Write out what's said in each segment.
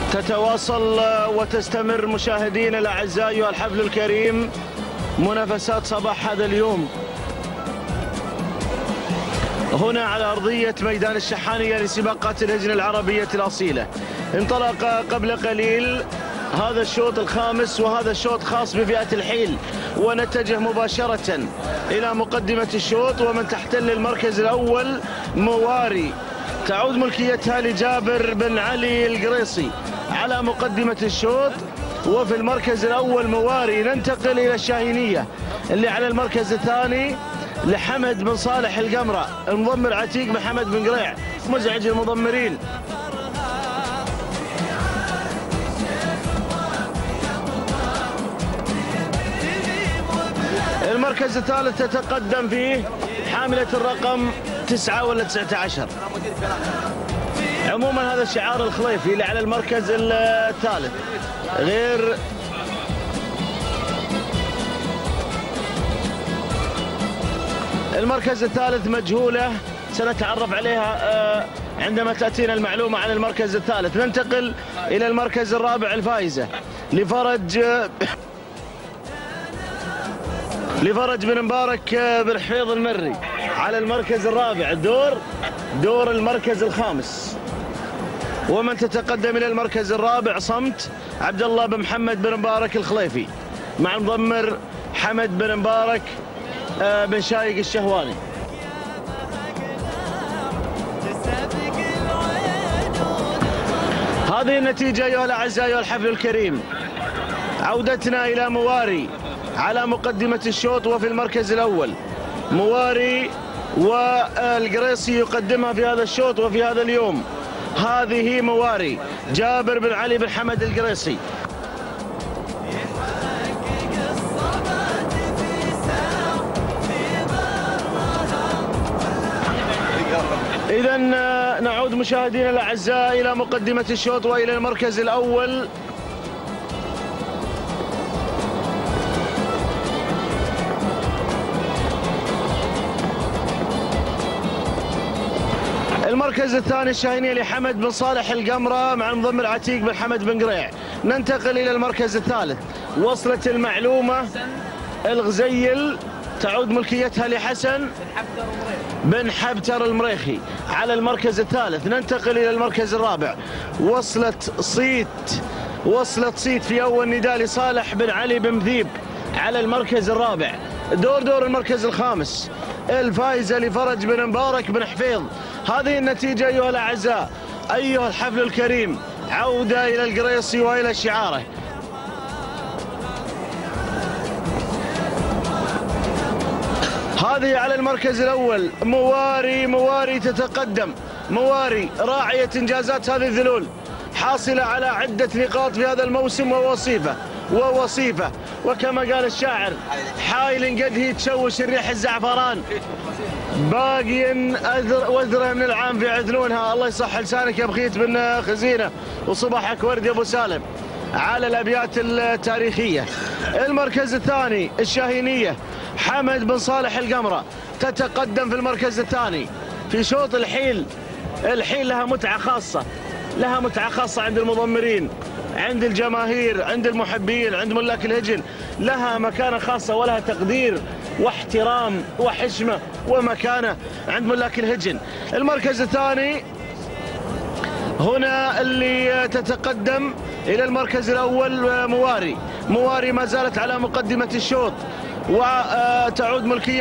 تتواصل وتستمر مشاهدينا الاعزاء ايها الحفل الكريم منافسات صباح هذا اليوم هنا على ارضيه ميدان الشحانيه لسباقات الهجن العربيه الاصيله. انطلق قبل قليل هذا الشوط الخامس، وهذا الشوط خاص بفئه الحيل، ونتجه مباشره الى مقدمه الشوط. ومن تحتل المركز الاول مواري، تعود ملكيتها لجابر بن علي القريصي على مقدمة الشوط. وفي المركز الأول مواري. ننتقل إلى الشاهينية اللي على المركز الثاني لحمد بن صالح القمرة، المضمر عتيق محمد بن قريع مزعج المضمرين. المركز الثالث تتقدم فيه حاملة الرقم 9 ولا 19. عموما هذا الشعار الخليفي اللي على المركز الثالث، غير المركز الثالث مجهولة، سنتعرف عليها عندما تأتينا المعلومة عن المركز الثالث. ننتقل إلى المركز الرابع الفائزة لفرج بن مبارك بن حفيظ المري على المركز الرابع، دور المركز الخامس. ومن تتقدم إلى المركز الرابع صمت عبد الله بن محمد بن مبارك الخليفي مع المضمر حمد بن مبارك بن شايق الشهواني. هذه النتيجة أيها الأعزاء أيها الحفل الكريم. عودتنا إلى مواري على مقدمة الشوط وفي المركز الأول. مواري والقريصي يقدمها في هذا الشوط وفي هذا اليوم. هذه مواري جابر بن علي بن حمد القريصي. إذا نعود مشاهدينا الأعزاء إلى مقدمة الشوط وإلى المركز الأول. المركز الثاني الشاهينية لحمد بن صالح القمرة مع المضمر عتيق بن حمد بن قريع. ننتقل إلى المركز الثالث. وصلت المعلومة الغزيل، تعود ملكيتها لحسن بن حبتر المريخي على المركز الثالث. ننتقل إلى المركز الرابع. وصلت صيت في أول نداء لصالح بن علي بن مثيب على المركز الرابع. دور المركز الخامس الفائزة لفرج بن مبارك بن حفيظ. هذه النتيجة أيها الأعزاء أيها الحفل الكريم. عودة إلى القريصي وإلى شعاره. هذه على المركز الأول مواري تتقدم. مواري راعية إنجازات هذه الذلول، حاصلة على عدة نقاط في هذا الموسم ووصيفة وكما قال الشاعر حايل قد هي تشوش الريح الزعفران، باقي وذرة من العام في عذلونها. الله يصح لسانك يا بخيت بن خزينة وصباحك ورد يا أبو سالم على الأبيات التاريخية. المركز الثاني الشاهينية حمد بن صالح القمرة تتقدم في المركز الثاني في شوط الحيل. لها متعة خاصة عند المضمرين، عند الجماهير، عند المحبين، عند ملاك الهجن. لها مكانة خاصة ولها تقدير واحترام وحشمة ومكانة عند ملاك الهجن. المركز الثاني هنا اللي تتقدم إلى المركز الأول مواري ما زالت على مقدمة الشوط، وتعود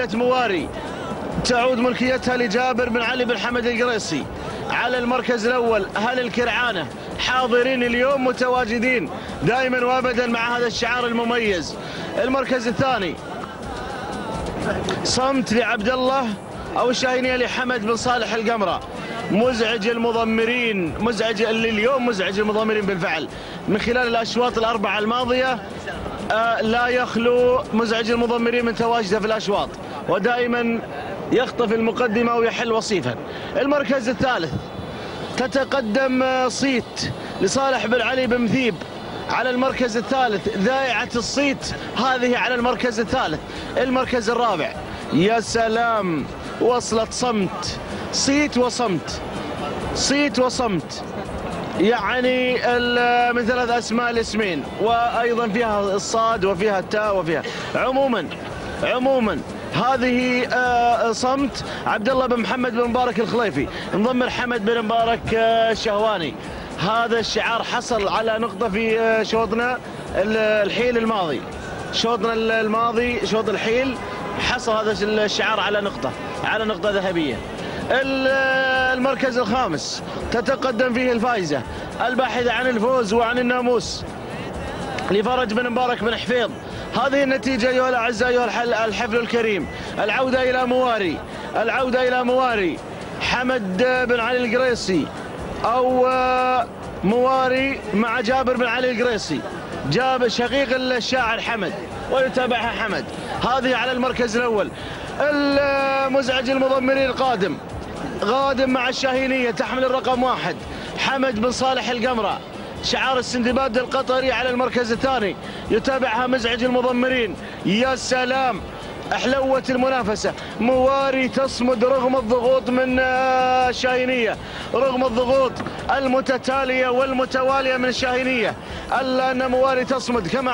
ملكيتها لجابر بن علي بن حمد القريصي على المركز الأول. أهل الكرعانة حاضرين اليوم متواجدين دائما وابدا مع هذا الشعار المميز. المركز الثاني صمت لعبد الله أو الشاهينية لحمد بن صالح القمرة. مزعج المضمرين بالفعل من خلال الأشواط الأربعة الماضية. لا يخلو مزعج المضمرين من تواجده في الأشواط، ودائما يخطف المقدمة ويحل وصيفا. المركز الثالث تتقدم صيت لصالح بن علي بن مثيب على المركز الثالث. ذائعة الصيت هذه على المركز الثالث. المركز الرابع يا سلام، وصلت صيت وصمت يعني من 3 أسماء الاسمين، وأيضا فيها الصاد وفيها التاء وفيها عموما هذه صمت عبد الله بن محمد بن مبارك الخليفي مضمر حمد بن مبارك الشهواني. هذا الشعار حصل على نقطة في شوطنا الحيل الماضي، شوطنا الماضي شوط الحيل حصل هذا الشعار على نقطة ذهبية. المركز الخامس تتقدم فيه الفائزة الباحثة عن الفوز وعن الناموس لفرج بن مبارك بن حفيظ. هذه النتيجة أيها الأعزاء أيها الحفل الكريم. العودة إلى مواري حمد بن علي القريصي أو مواري مع جابر بن علي القريصي، جاب شقيق الشاعر حمد ويتابعها حمد. هذه على المركز الأول. المزعج المضمرين غادم مع الشاهينية تحمل الرقم 1 حمد بن صالح القمرة شعار السندباد القطري. على المركز الثاني يتابعها مزعج المضمرين. يا سلام احلوة المنافسة، مواري تصمد رغم الضغوط من الشاهينية، رغم الضغوط المتتالية والمتوالية من الشاهينية، الا ان مواري تصمد كما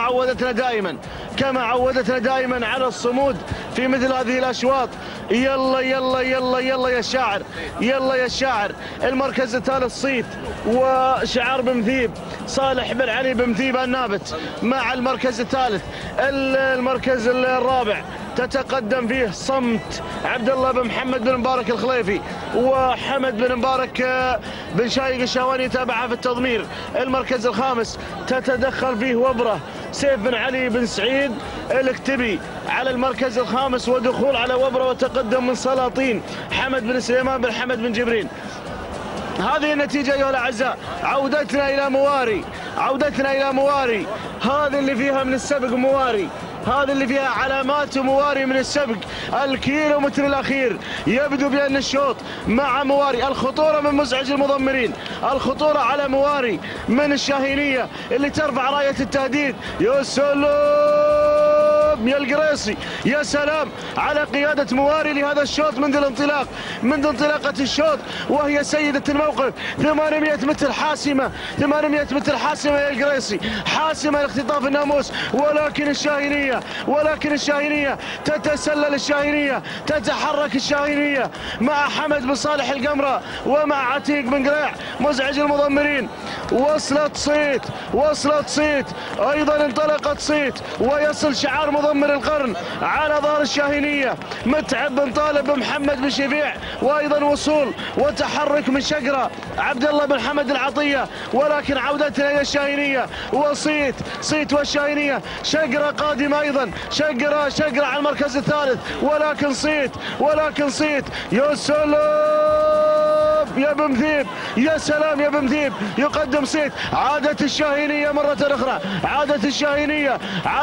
عودتنا دائما على الصمود في مثل هذه الاشواط. يلا يلا يلا يلا يا شاعر. المركز الثالث صيت وشعار بمثيب صالح بن علي بمثيب النابت مع المركز الثالث. المركز الرابع تتقدم فيه صمت عبد الله بن محمد بن مبارك الخليفي وحمد بن مبارك بن شايق الشهواني يتابعها في التضمير. المركز الخامس تتدخل فيه وبره سيف بن علي بن سعيد الكتبي على المركز الخامس، ودخول على وبره وتقدم من سلاطين حمد بن سليمان بن حمد بن جبرين. هذه النتيجة أيها الأعزاء. عودتنا إلى مواري، هذه اللي فيها من السبق مواري، هذه اللي فيها علامات مواري من السبق. الكيلومتر الأخير يبدو بأن الشوط مع مواري. الخطورة من مزعج المضمرين، الخطورة على مواري من الشاهينية اللي ترفع راية التهديد. يا سلام يا القريصي، يا سلام على قيادة مواري لهذا الشوط منذ انطلاقة الشوط، وهي سيدة الموقف. 800 متر حاسمة، 800 متر حاسمة يا القريصي، حاسمة لاختطاف الناموس. ولكن الشاهينية تتسلل، الشاهينية تتحرك، الشاهينية مع حمد بن صالح القمرة ومع عتيق بن قريع. مزعج المضمرين وصلت صيت، أيضا انطلقت صيت، ويصل شعار مضمر القرن على ظهر الشاهينية متعب بن طالب بن محمد بن شفيع، وأيضا وصول وتحرك من شقرة عبد الله بن حمد العطية. ولكن عودتنا إلى الشاهينية وصيت والشاهينية. شقرة قادمة أيضا، شقرة على المركز الثالث، ولكن صيت. يا سلام يا بمثيب، يا سلام يا بمثيب، يقدم صيت. عادت الشاهينية مرة أخرى، عادت الشاهينية.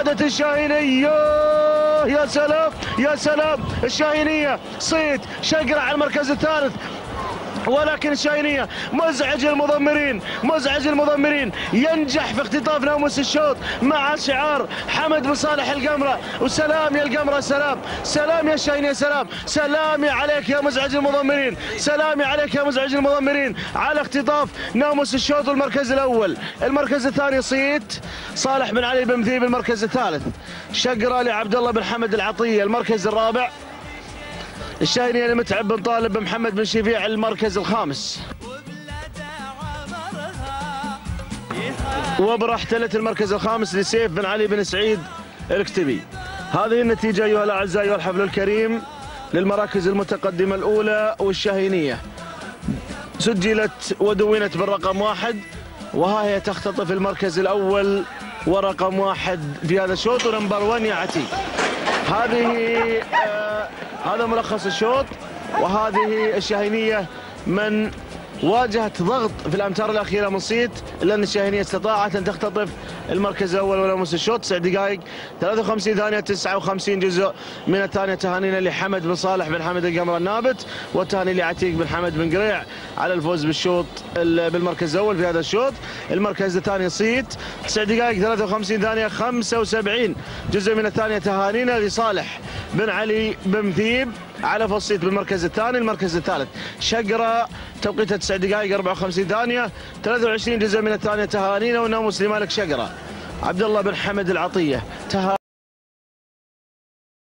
يا سلام الشاهينية. صيت شقرة على المركز الثالث، ولكن الشاهينية مزعج المضمرين ينجح في اختطاف ناموس الشوط مع شعار حمد بن صالح القمرة. وسلام يا القمرة، سلام يا الشاهينية، سلامي عليك يا مزعج المضمرين، سلامي عليك يا مزعج المضمرين على اختطاف ناموس الشوط. المركز الأول. المركز الثاني صيت صالح بن علي بن مثيب. المركز الثالث شقرة لعبد الله بن حمد العطية. المركز الرابع الشاهينية لمتعب بن طالب بن محمد بن شفيع. المركز الخامس وبره احتلت المركز الخامس لسيف بن علي بن سعيد الكتبي. هذه النتيجة أيها الأعزاء أيها الحفل الكريم للمراكز المتقدمة الأولى. والشاهينية سجلت ودونت بالرقم 1، وها هي تختطف المركز الأول ورقم 1 في هذا الشوط، ونمبر 1 يا عتيق. هذا ملخص الشوط. وهذه الشاهينية من واجهت ضغط في الأمتار الأخيرة من صيت، لأن الشاهينية استطاعت أن تختطف المركز الأول وناموس الشوط. 9 دقائق 53 ثانية 59 جزء من الثانية. تهانينا لحمد بن صالح بن حمد القمر النابت، والتهاني لعتيق بن حمد بن قريع على الفوز بالشوط بالمركز الأول في هذا الشوط. المركز الثاني صيت 9 دقائق 53 ثانية 75 جزء من الثانية. تهانينا لصالح بن علي بن مثيب على فصيت بالمركز الثاني. المركز الثالث شقرة توقيتها 9 دقائق 54 ثانية 23 جزء من الثانية. تهانينا وناموس لمالك شقرة. عبد الله بن حمد العطية